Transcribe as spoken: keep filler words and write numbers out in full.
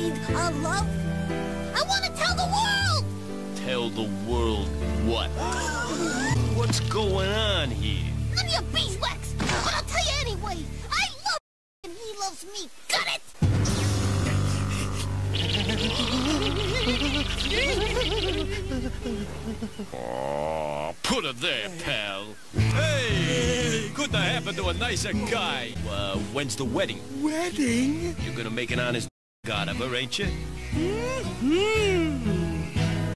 made our love? I want to tell the world! Tell the world what? What's going on here? None of your beeswax! But I'll tell you anyway! I love and he loves me! Got it? Oh, put her there, pal. Hey! Couldn't have happened to a nicer guy. Uh, when's the wedding? Wedding? You're gonna make an honest god of her, ain't you? Mm-hmm.